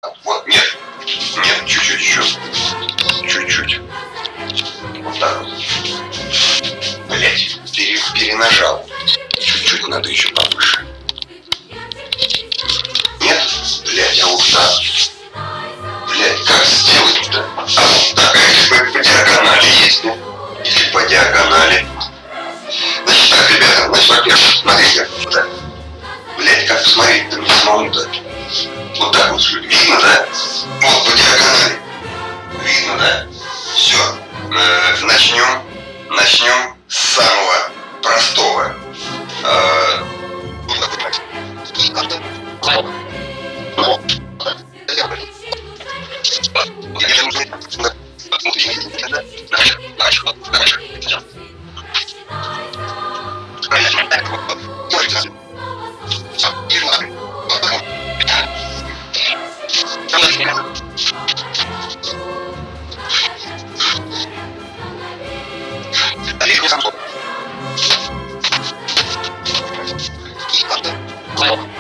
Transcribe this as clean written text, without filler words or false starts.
Вот, нет. Нет, чуть-чуть еще. Чуть-чуть. Вот так вот. Блять, перенажал. Чуть-чуть надо еще повыше. Нет? Блять, а вот так. Блять, как сделать-то? А вот так, если по диагонали есть, нет? Если по диагонали. Значит так, ребята, значит, во-первых, смотрите, вот так. Блять, как посмотреть-то мне самому-то? Вот так вот, видно, да? Вот по диагонали. Видно, да? Все. Начнем с самого простого. Well,